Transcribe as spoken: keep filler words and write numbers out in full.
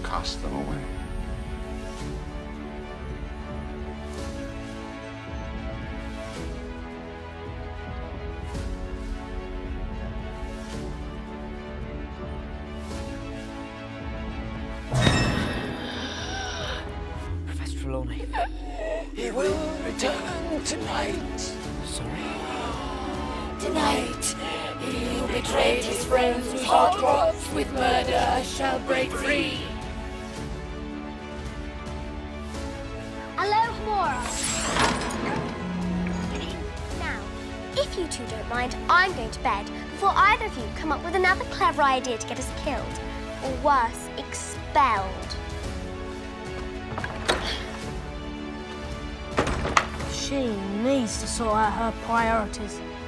cast them away. Professor Trelawney. He will return tonight. Sorry? Tonight, he who betrayed his friends whose heart throbs with murder shall break free. Hello, Mora. Now, if you two don't mind, I'm going to bed before either of you come up with another clever idea to get us killed, or worse, expelled. She needs to sort out her priorities.